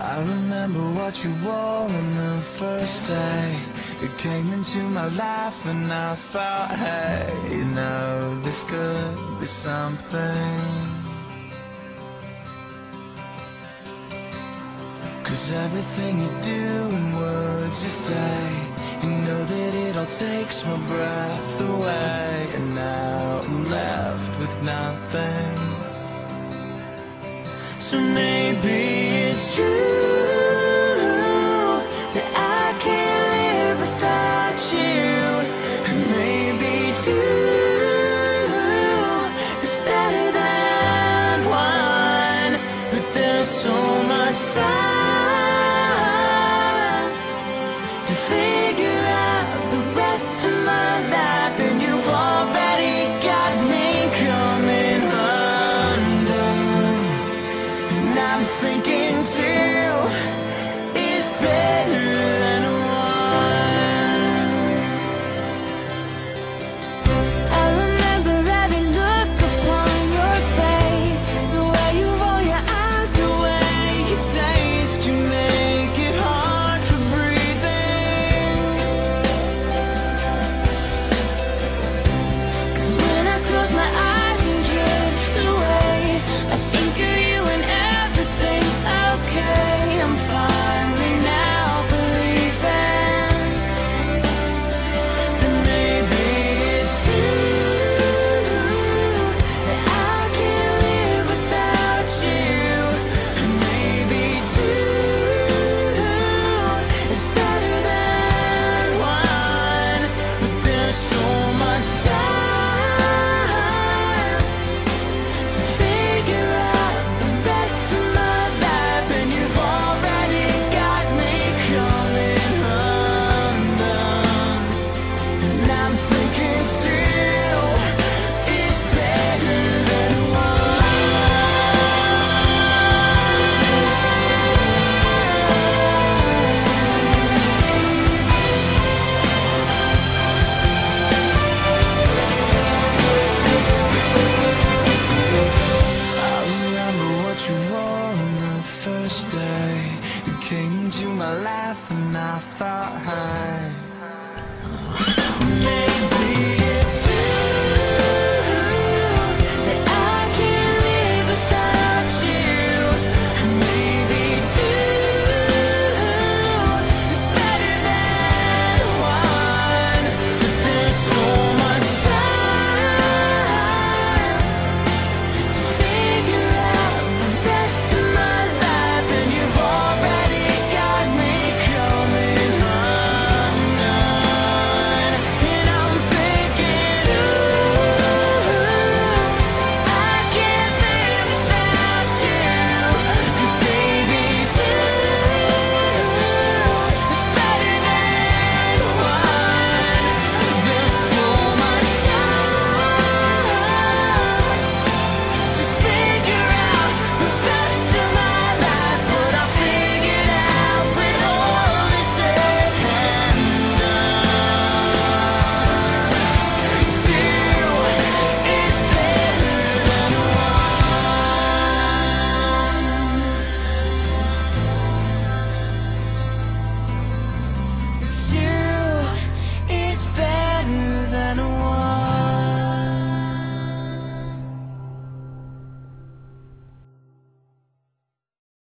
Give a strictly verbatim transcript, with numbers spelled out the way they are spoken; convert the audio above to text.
I remember what you wore on the first day. You came into my life and I thought, hey, you know, this could be something. 'Cause everything you do and words you say, you know that it all takes my breath away. And now I'm left with nothing. So maybe it's true.